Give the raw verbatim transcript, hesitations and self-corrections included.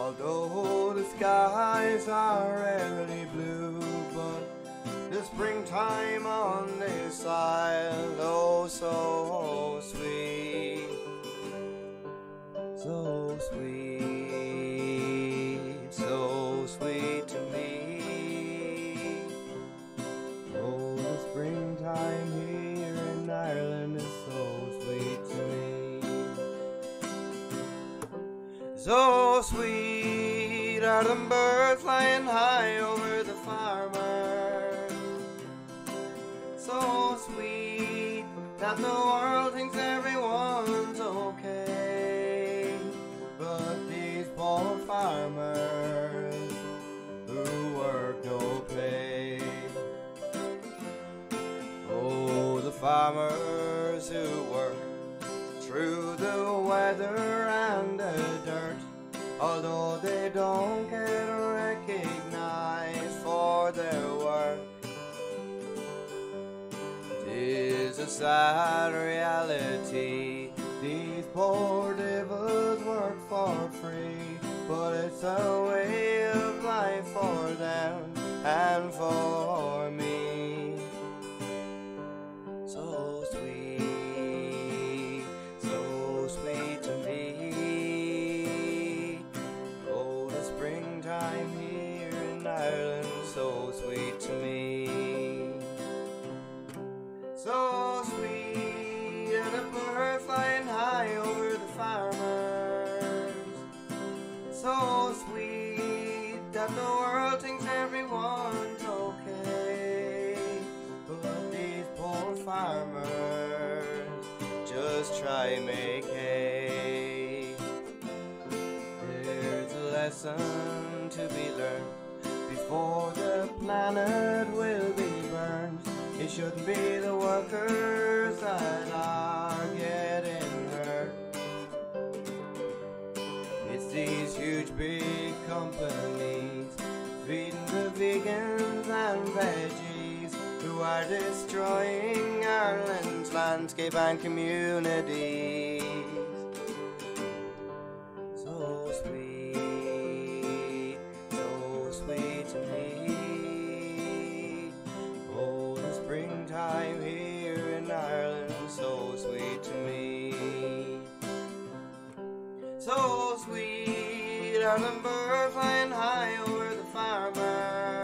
Although the skies are rarely blue, but the springtime on this isle, oh so sweet, so sweet, so sweet to me. Oh, the springtime here in Ireland is so sweet to me. So sweet are the birds flying high over the farmer. So sweet that the world thinks everyone's okay, but these poor farmers who work no pay. Oh, the farmers who work through the weather and the dirt, although they don't get recognized for their work. It is a sad reality. These poor divils work for free, but it's a way of life for them and for me. So sweet, so sweet to me. Oh, the springtime here in Ireland, so sweet to me. So sweet are the birds flying high over the farmers. So sweet that the world thinks everyone's okay, but these poor farmers just try make hay. There's a lesson to be learned before the planet will be burned. It shouldn't be the workers that are getting hurt. It's these huge big companies feeding the vegans and veggies who are destroying Ireland's landscape and communities. So sweet, so sweet to me. Oh, the springtime here in Ireland, so sweet to me. So sweet are the birds flying high over the farmer.